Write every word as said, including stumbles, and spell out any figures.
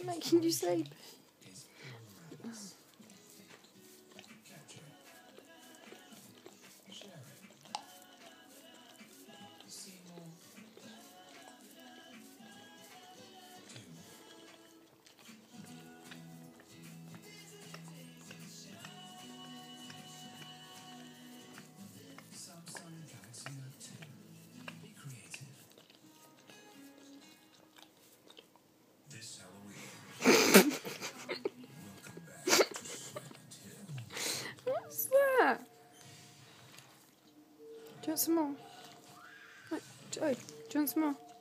making you sleep. What's that? Do you want some more? Look, Joe, do you want some more?